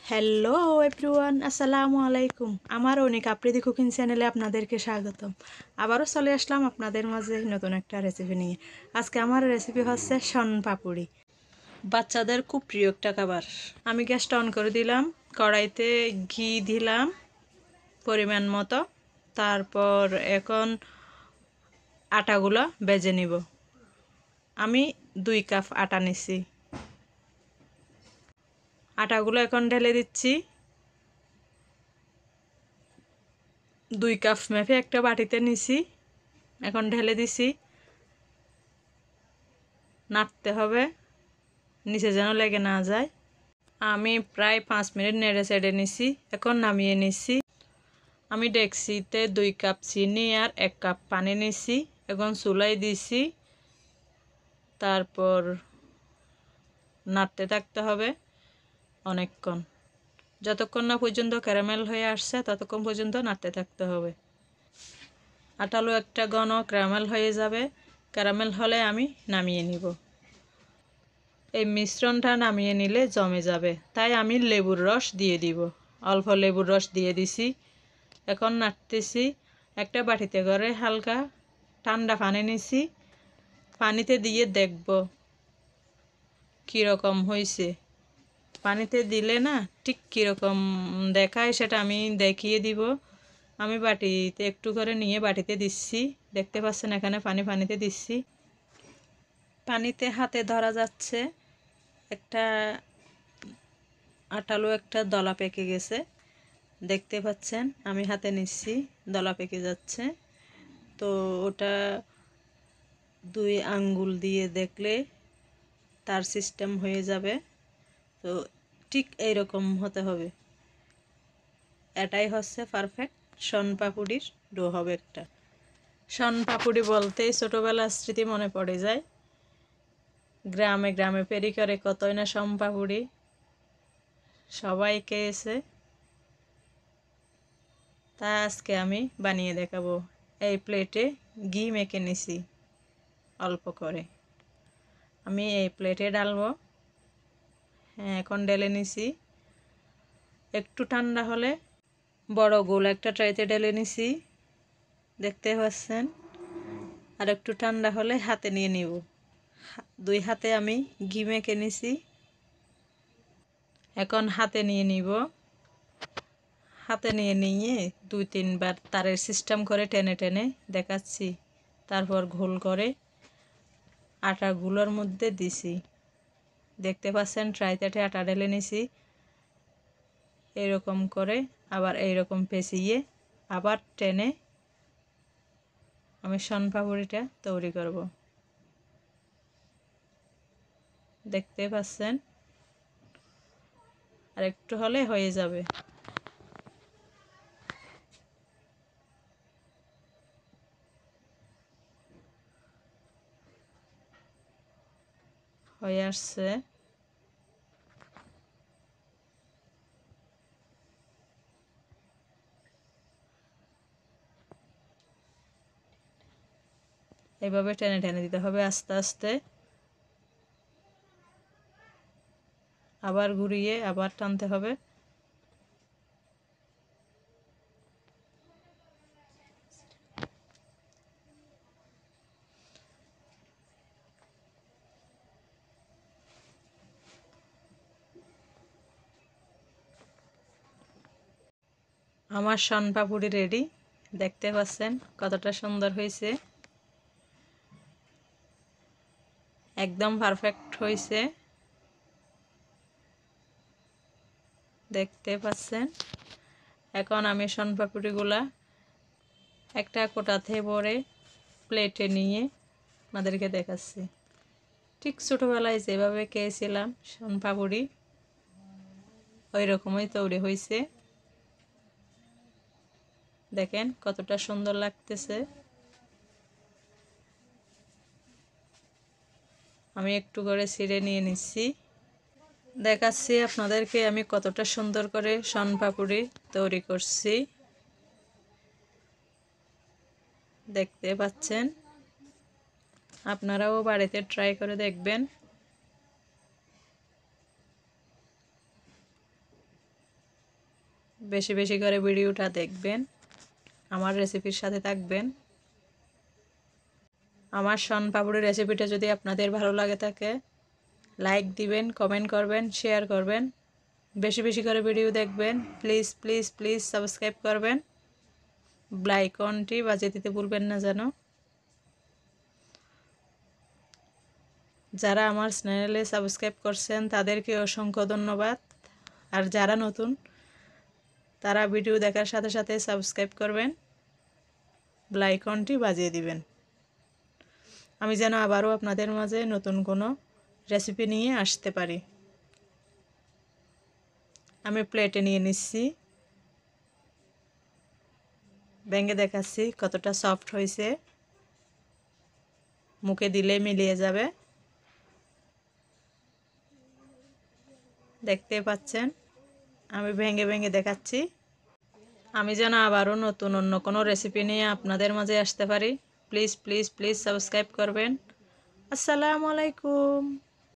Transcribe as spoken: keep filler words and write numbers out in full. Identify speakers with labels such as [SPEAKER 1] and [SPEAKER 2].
[SPEAKER 1] Hello everyone, আসসালামু আলাইকুম। আমার অনেক আপ্রীতি কুকিং চ্যানেলে আপনাদেরকে স্বাগতম। আবারও চলে আসলাম আপনাদের মাঝে নতুন একটা রেসিপি নিয়ে। আজকে আমার রেসিপি হচ্ছে শন পাপুড়ি। বাচ্চাদের খুব প্রিয় একটা খাবার। আমি গ্যাসটা অন করে দিলাম, কড়াইতে ঘি দিলাম পরিমাণ মতো। তারপর এখন আটাগুলো বেজে নিব। আমি দুই কাপ আটা নিছি। আটাগুলো এখন ঢেলে দিচ্ছি। দুই কাপ মেপে একটা বাটিতে নিছি, এখন ঢেলে দিছি। নাড়তে হবে, নিচে যেন লেগে না যায়। আমি প্রায় পাঁচ মিনিট নেড়ে চেড়ে নিছি, এখন নামিয়ে নিছি। আমি ডেকচিতে দুই কাপ চিনি আর এক কাপ পানি নিছি, এখন চুলাই দিছি। তারপর নাড়তে থাকতে হবে অনেকক্ষণ, যতক্ষণ না পর্যন্ত ক্যারামেল হয়ে আসছে ততক্ষণ পর্যন্ত নাড়তে থাকতে হবে। আটালো একটা ঘন ক্যারামেল হয়ে যাবে। ক্যারামেল হলে আমি নামিয়ে নিব। এই মিশ্রণটা নামিয়ে নিলে জমে যাবে, তাই আমি লেবুর রস দিয়ে দিব। অল্প লেবুর রস দিয়ে দিছি। এখন নাড়তেছি। একটা বাটিতে করে হালকা ঠান্ডা পানি নিছি, পানিতে দিয়ে দেখব কীরকম হয়েছে। পানিতে দিলে না ঠিক কীরকম দেখায় সেটা আমি দেখিয়ে দিব। আমি বাটিতে একটু করে নিয়ে বাটিতে দিচ্ছি, দেখতে পাচ্ছেন এখানে পানি পানিতে দিচ্ছি। পানিতে হাতে ধরা যাচ্ছে একটা আটালো একটা দলা পেকে গেছে, দেখতে পাচ্ছেন। আমি হাতে নিচ্ছি, দলা পেকে যাচ্ছে। তো ওটা দুই আঙ্গুল দিয়ে দেখলে তার সিস্টেম হয়ে যাবে। তো ঠিক এইরকম হতে হবে। এটাই হচ্ছে পারফেক্ট শন পাপুড়ির ডো হবে একটা। শন পাপুড়ি বলতেই ছোটোবেলার স্মৃতি মনে পড়ে যায়। গ্রামে গ্রামে পেরি করে কতই না শন পাপুড়ি, সবাই খেয়েছে। তা আজকে আমি বানিয়ে দেখাবো। এই প্লেটে ঘি মেখে নিছি অল্প করে, আমি এই প্লেটে ঢালবো। হ্যাঁ, এখন ঢেলে নিছি। একটু ঠান্ডা হলে বড় গোল একটা ট্রাইতে ঢেলে নিছি, দেখতে পাচ্ছেন। আর একটু ঠান্ডা হলে হাতে নিয়ে নিব। দুই হাতে আমি ঘি মেখে নিছি, এখন হাতে নিয়ে নিব। হাতে নিয়ে নিয়ে দুই তিনবার তারের সিস্টেম করে টেনে টেনে দেখাচ্ছি। তারপর ঘোল করে আটাগুলোর মধ্যে দিছি, দেখতে পাচ্ছেন। ট্রাইতে আটা ঢেলে নিছি। এরকম করে আবার এইরকম পেঁচিয়ে আবার টেনে আমি শন পাপুড়িটা তৈরি করব, দেখতে পাচ্ছেন। আর একটু হলে হয়ে যাবে। হয়ে আসছে। এভাবে টেনে টেনে দিতে হবে আস্তে আস্তে, আবার ঘুরিয়ে আবার টানতে হবে। আমার শন পাপুড়ি রেডি, দেখতে পাচ্ছেন কতটা সুন্দর হয়েছে। একদম পারফেক্ট হয়েছে, দেখতে পাচ্ছেন। এখন আমি শন পাপুড়িগুলা একটা কোটাতে ভরে প্লেটে নিয়ে আপনাদেরকে দেখাচ্ছি। ঠিক ছোটোবেলায় যেভাবে খেয়েছিলাম শন পাপুড়ি, ওই রকমই তৈরি হয়েছে। দেখেন কতটা সুন্দর লাগতেছে। আমি একটু করে ছিঁড়ে নিয়ে নিচ্ছি, দেখাচ্ছি আপনাদেরকে আমি কতটা সুন্দর করে শন পাপুড়ি তৈরি করছি, দেখতে পাচ্ছেন। আপনারাও বাড়িতে ট্রাই করে দেখবেন। বেশি বেশি করে ভিডিওটা দেখবেন, আমার রেসিপির সাথে থাকবেন। আমার শনপাপড়ি রেসিপিটা যদি আপনাদের ভালো লাগে থাকে লাইক দিবেন, কমেন্ট করবেন, শেয়ার করবেন, বেশি বেশি করে ভিডিও দেখবেন। প্লিজ প্লিজ প্লিজ সাবস্ক্রাইব করবেন, বেল আইকনটি বাজিয়ে দিতে ভুলবেন না যেন। যারা আমার চ্যানেলে সাবস্ক্রাইব করছেন তাদেরকে অসংখ্য ধন্যবাদ। আর যারা নতুন তারা ভিডিও দেখার সাথে সাথে সাবস্ক্রাইব করবেন, বেল আইকনটি বাজিয়ে দিবেন, আমি যেন আবারও আপনাদের মাঝে নতুন কোনো রেসিপি নিয়ে আসতে পারি। আমি প্লেটে নিয়ে নিচ্ছি, ভেঙে দেখাচ্ছি কতটা সফট হয়েছে, মুখে দিলে মিলিয়ে যাবে। দেখতে পাচ্ছেন আমি ভেঙে ভেঙে দেখাচ্ছি, আমি যেন আবারও নতুন অন্য কোনো রেসিপি নিয়ে আপনাদের মাঝে আসতে পারি। প্লিজ প্লিজ প্লিজ সাবস্ক্রাইব করবেন। আসসালামু আলাইকুম।